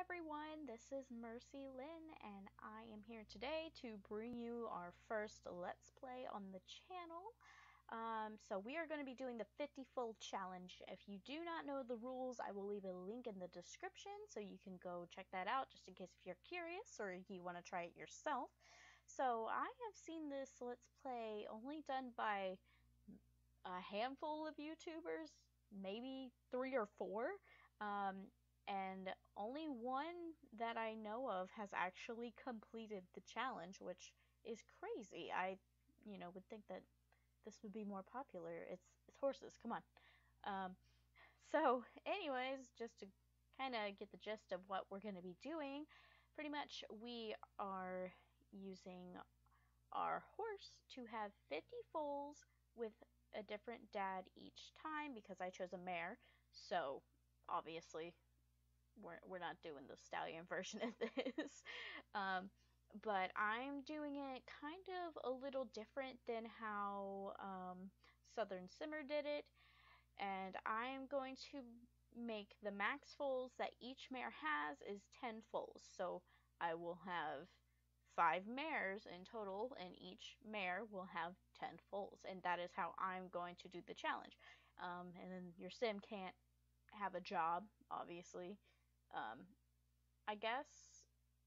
everyone, this is Mercy Lynn, and I am here today to bring you our first Let's Play on the channel. So we are going to be doing the 50 fold challenge. If you do not know the rules, I will leave a link in the description so you can go check that out just in case if you're curious or you want to try it yourself. So I have seen this Let's Play only done by a handful of YouTubers, maybe 3 or 4. And only one that I know of has actually completed the challenge, which is crazy. I would think that this would be more popular. It's horses. Come on. Um, so, anyways, just to kind of get the gist of what we're going to be doing, pretty much we are using our horse to have 50 foals with a different dad each time because I chose a mare. So, obviously, we're not doing the stallion version of this. But I'm doing it kind of a little different than how Southern Simmer did it, and I'm going to make the max foals that each mare has is 10 foals. So I will have 5 mares in total, and each mare will have 10 foals, and that is how I'm going to do the challenge. And then your sim can't have a job, obviously. um, I guess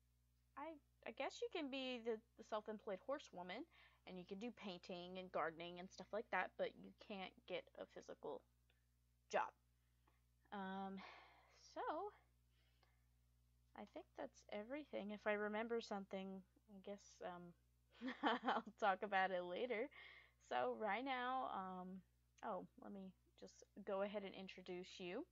I guess you can be the self-employed horsewoman and you can do painting and gardening and stuff like that, but you can't get a physical job. Um, so I think that's everything. If I remember something, I guess I'll talk about it later. So right now, oh, let me just go ahead and introduce you.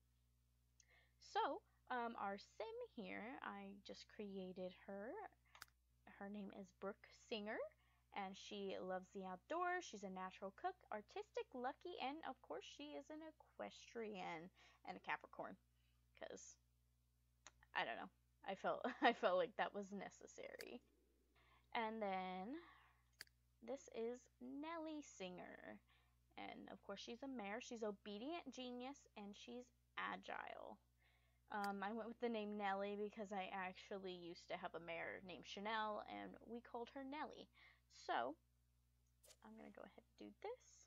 So, our sim here, I just created her. Her name is Brooke Singer, and she loves the outdoors. She's a natural cook, artistic, lucky, and of course, she is an equestrian and a Capricorn. Because I don't know, I felt like that was necessary. And then this is Nellie Singer, and of course, she's a mare. She's obedient, genius, and she's agile. I went with the name Nellie because I actually used to have a mare named Chanel, and we called her Nellie. So, I'm going to go ahead and do this.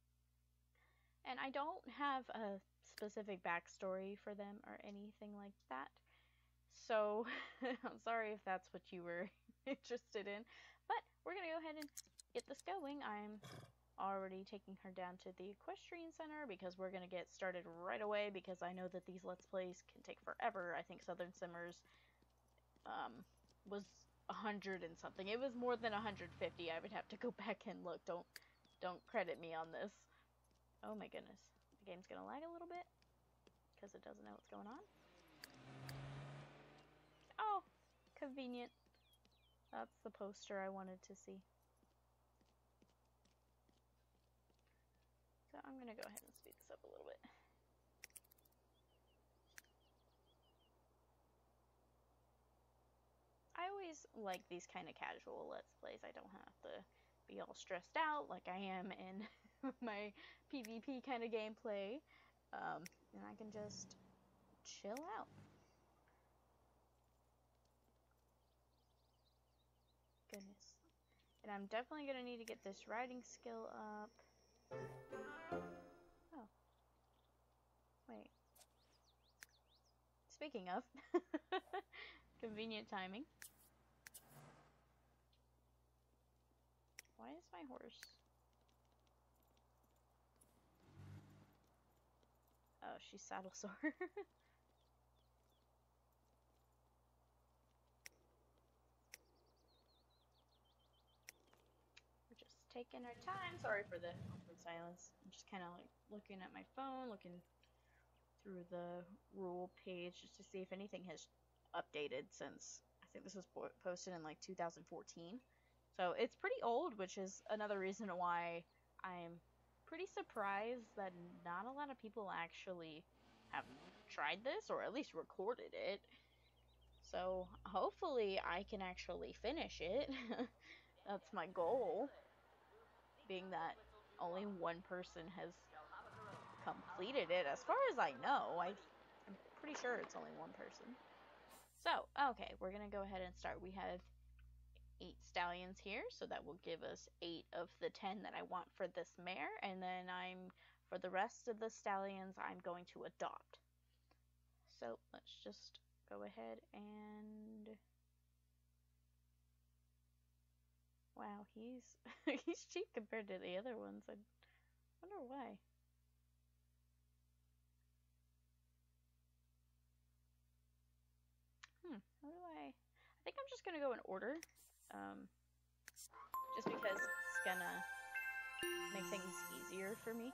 And I don't have a specific backstory for them or anything like that. So, I'm sorry if that's what you were interested in. But, we're going to go ahead and get this going. I'm already taking her down to the equestrian center because we're going to get started right away because I know that these Let's Plays can take forever. I think Southern Simmers was 100 and something. It was more than 150. I would have to go back and look. Don't credit me on this. Oh my goodness. The game's going to lag a little bit because it doesn't know what's going on. Oh, convenient. That's the poster I wanted to see. So I'm going to go ahead and speed this up a little bit. I always like these kind of casual Let's Plays. I don't have to be all stressed out like I am in my PvP kind of gameplay. And I can just chill out. Goodness. And I'm definitely going to need to get this riding skill up. Oh. Wait. Speaking of, convenient timing. Why is my horse? Oh, she's saddle sore. We're just taking our time. Sorry for the awkward silence. I'm just kind of like looking at my phone, looking through the rule page just to see if anything has updated since I think this was posted in like 2014. So it's pretty old, which is another reason why I'm pretty surprised that not a lot of people actually have tried this or at least recorded it. So hopefully I can actually finish it. That's my goal, being that only one person has completed it. As far as I know, I'm pretty sure it's only one person. So, okay, we're gonna go ahead and start. We have 8 stallions here, so that will give us 8 of the 10 that I want for this mare, and then for the rest of the stallions, I'm going to adopt. So let's just go ahead and, wow, he's he's cheap compared to the other ones. I wonder why. How do I think I'm just gonna go in order, just because it's gonna make things easier for me.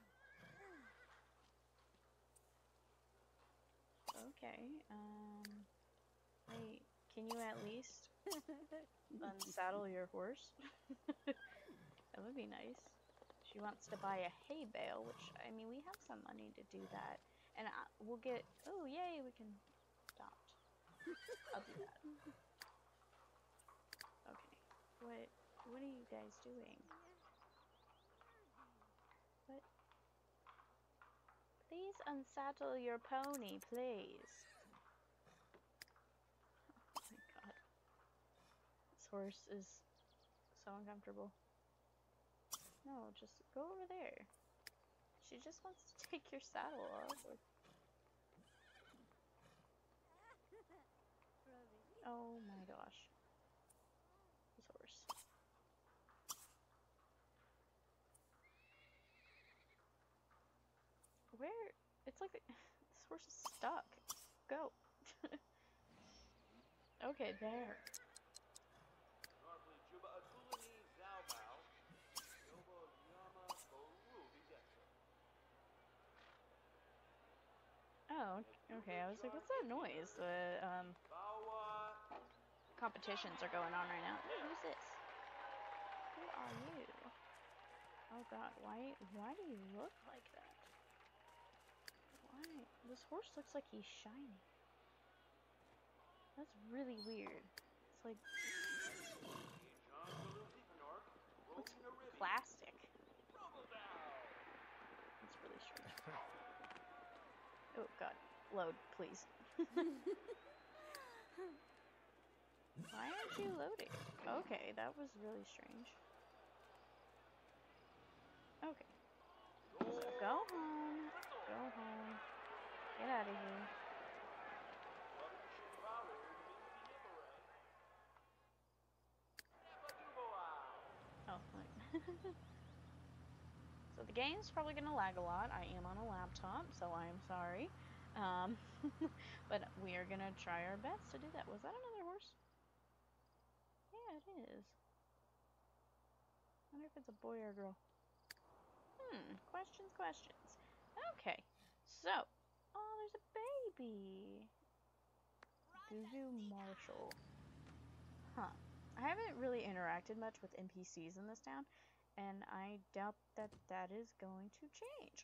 Okay, wait, can you at least unsaddle your horse? That would be nice. She wants to buy a hay bale, which, I mean, we have some money to do that. And we'll get, oh, yay, we can adopt. I'll do that. Okay, what are you guys doing? What? Please unsaddle your pony, please. Oh my god. This horse is so uncomfortable. No, just go over there. She just wants to take your saddle off. Oh my gosh. This horse. Where? It's like this horse is stuck. Go. Okay, there. Oh, okay. I was like, what's that noise? The competitions are going on right now. Ooh, who's this? Who are you? Oh god, why do you look like that? Why? This horse looks like he's shiny. That's really weird. It's like, looks plastic. It's really strange. Oh god, load, please. Why aren't you loading? Okay, that was really strange. Okay. So go home. Go home. Get out of here. Oh, wait. So the game's probably going to lag a lot. I am on a laptop, so I'm sorry. But we are going to try our best to do that. Was that another horse? Yeah, it is. I wonder if it's a boy or a girl. Questions. Okay, so, oh, there's a baby. Guzu Marshall. Huh. I haven't really interacted much with NPCs in this town, and I doubt that that is going to change.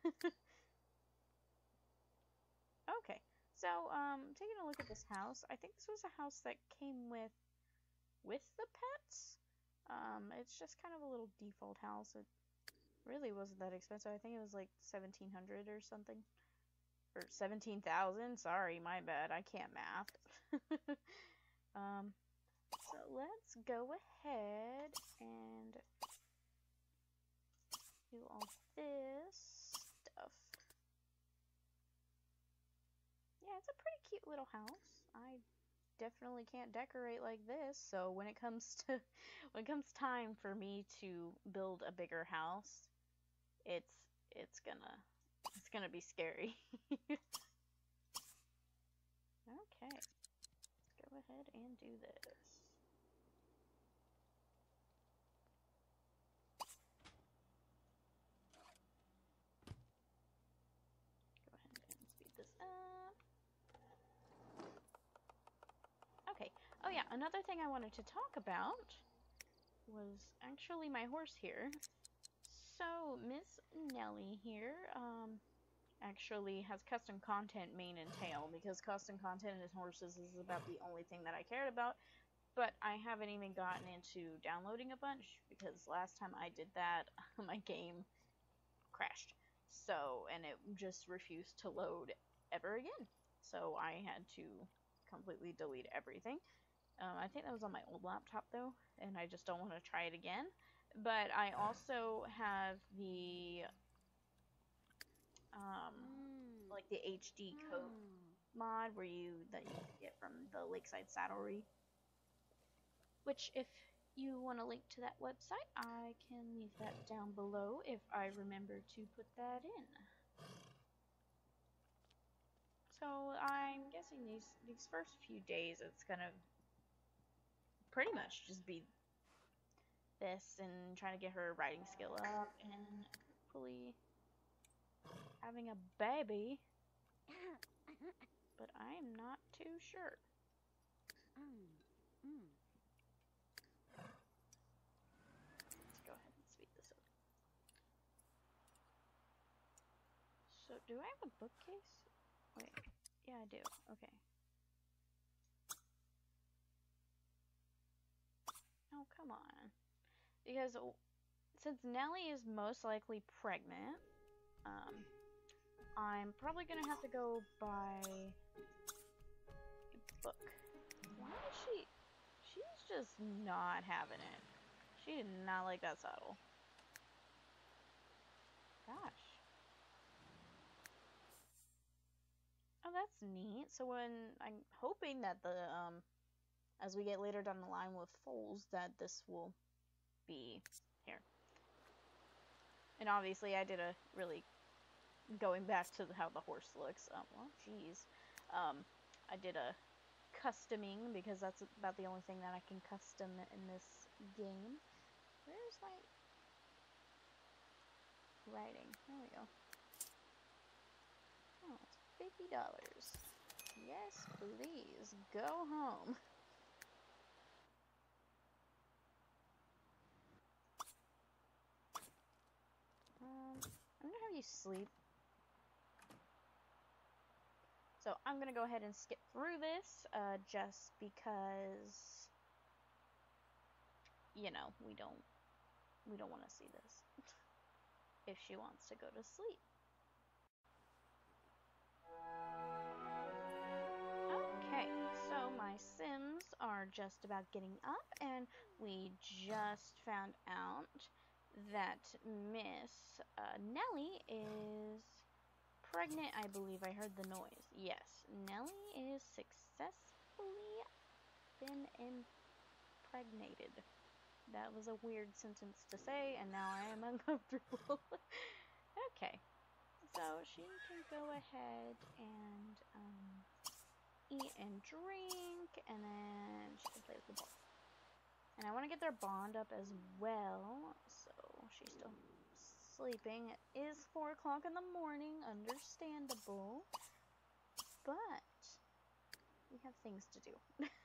Okay, so, taking a look at this house, I think this was a house that came with the pets. It's just kind of a little default house. It really wasn't that expensive. I think it was like 1,700 or something. Or 17,000. Sorry, my bad. I can't math. So let's go ahead and do all this stuff. Yeah, it's a pretty cute little house. I definitely can't decorate like this, so when it comes time for me to build a bigger house, it's gonna be scary. Okay, let's go ahead and do this. Go ahead and speed this up. Okay. Oh yeah, another thing I wanted to talk about was actually my horse here. So Miss Nellie here, actually has custom content mane and tail, because custom content in horses is about the only thing that I cared about. But I haven't even gotten into downloading a bunch, because last time I did that, my game crashed. So, and it just refused to load ever again. So I had to completely delete everything. I think that was on my old laptop though, and I just don't want to try it again. But I also have the like the HD coat mod that you get from the Lakeside Saddlery. Which, if you want a link to that website, I can leave that down below if I remember to put that in. So I'm guessing these first few days it's gonna pretty much just be this and trying to get her writing skill up and hopefully having a baby, but I'm not too sure. Let's go ahead and speed this up. So do I have a bookcase? Wait, yeah I do. Okay. Oh, come on. Because since Nellie is most likely pregnant, I'm probably gonna have to go buy a book. Why is she? She's just not having it. She did not like that saddle. Gosh. Oh, that's neat. So when I'm hoping that as we get later down the line with foals, that this will be here. And obviously, I did a really going back to how the horse looks. Well, geez, I did a customing because that's about the only thing that I can custom in this game. Where's my writing? There we go. Oh, it's $50. Yes, please go home. I'm gonna have you sleep. So I'm gonna go ahead and skip through this, just because, you know, we don't want to see this if she wants to go to sleep. Okay, so my Sims are just about getting up, and we just found out that Miss Nellie is pregnant. I believe I heard the noise. Yes, Nellie is successfully been impregnated. That was a weird sentence to say, and now I am uncomfortable. Okay, so she can go ahead and eat and drink, and then she can play with the ball. And I want to get their bond up as well, so she's still sleeping. It is 4 o'clock in the morning, understandable, but we have things to do.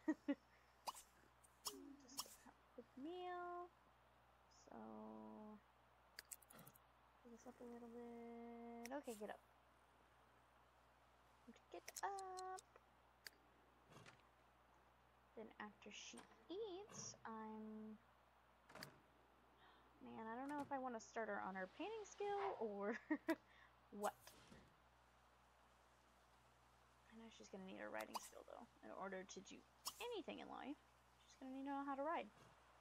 Just have a quick meal. So, pull this up a little bit. Okay, get up. Get up. Then after she eats, man, I don't know if I want to start her on her painting skill or what. I know she's going to need her riding skill, though. In order to do anything in life, she's going to need to know how to ride.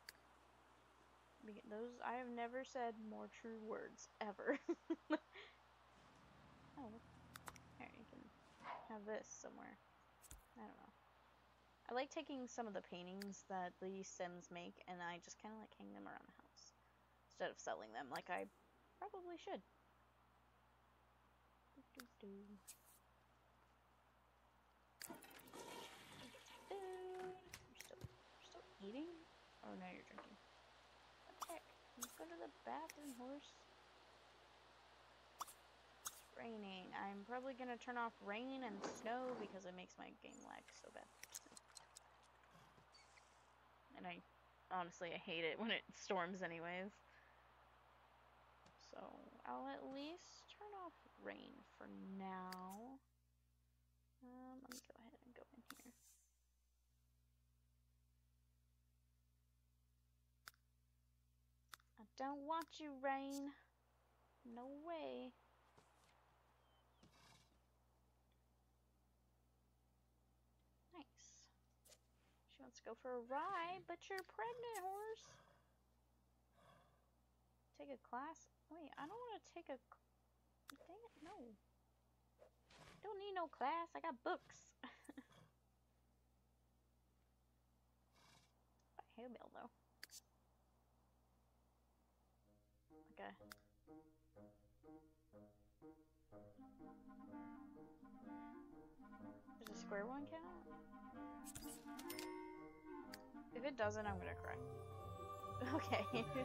Those, I have never said more true words, ever. Oh, here, you can have this somewhere. I don't know. I like taking some of the paintings that the Sims make, and I just kind of like hang them around the house instead of selling them like I probably should. We're still eating? Oh, no, you're drinking. What the heck? Let's go to the bathroom, horse. It's raining. I'm probably gonna turn off rain and snow because it makes my game lag so bad. And honestly, I hate it when it storms anyways. So I'll at least turn off rain for now. Let me go ahead and go in here. I don't want you, rain. No way. Nice. let's go for a ride. But you're pregnant, horse. Take a class? Wait, I don't want to take a... Dang it, no. Don't need no class. I got books. Hay bale, though. Okay. Does a square one count? If it doesn't, I'm gonna cry. Okay.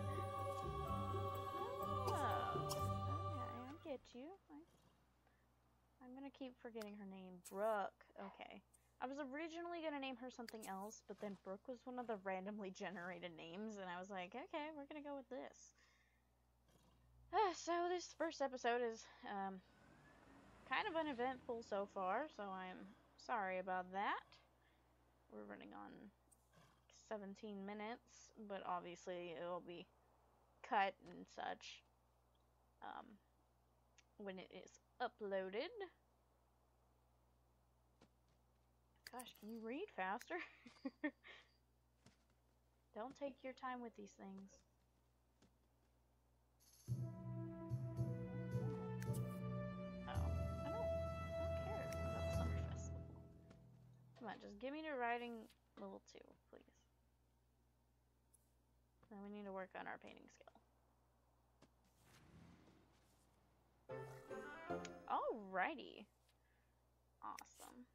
Oh, okay, I get you. I'm gonna keep forgetting her name. Brooke. Okay. I was originally gonna name her something else, but then Brooke was one of the randomly generated names, and I was like, okay, we're gonna go with this. So this first episode is kind of uneventful so far, so I'm sorry about that. We're running on 17 minutes, but obviously it'll be cut and such when it is uploaded. Gosh, can you read faster? Don't take your time with these things. Oh, I don't care about the summer festival. Come on, just give me to writing level 2, please. Then we need to work on our painting skill. Alrighty. Awesome.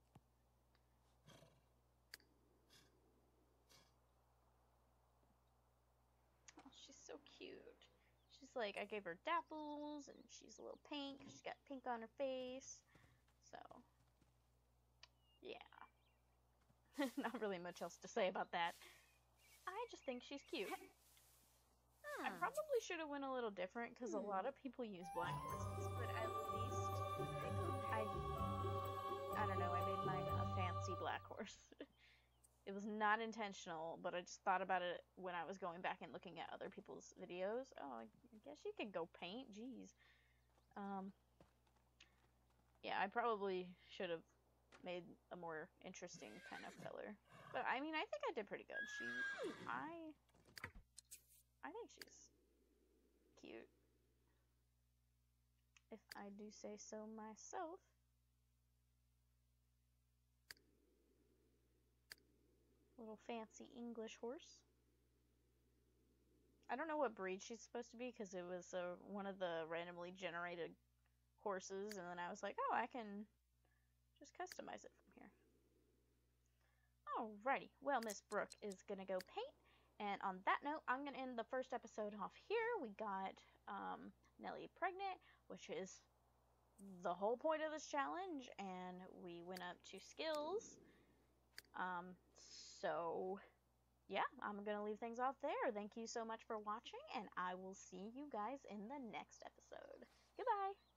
Oh, she's so cute. She's like, I gave her dapples, and she's a little pink. She's got pink on her face. So, yeah. Not really much else to say about that. I just think she's cute. I probably should have went a little different because a lot of people use black horses, but at least I don't know, I made mine a fancy black horse. It was not intentional, but I just thought about it when I was going back and looking at other people's videos. Oh, I guess you could go paint. Jeez. Yeah, I probably should have made a more interesting kind of color. But I mean, I think I did pretty good. I think she's cute, if I do say so myself. Little fancy English horse. I don't know what breed she's supposed to be because it was one of the randomly generated horses, and then I was like, oh, I can just customize it from here. Alrighty, well, Miss Brooke is gonna go paint, and on that note, I'm gonna end the first episode off here. We got Nellie pregnant, which is the whole point of this challenge, and we went up to skills. So yeah, I'm gonna leave things off there. Thank you so much for watching, and I will see you guys in the next episode. Goodbye.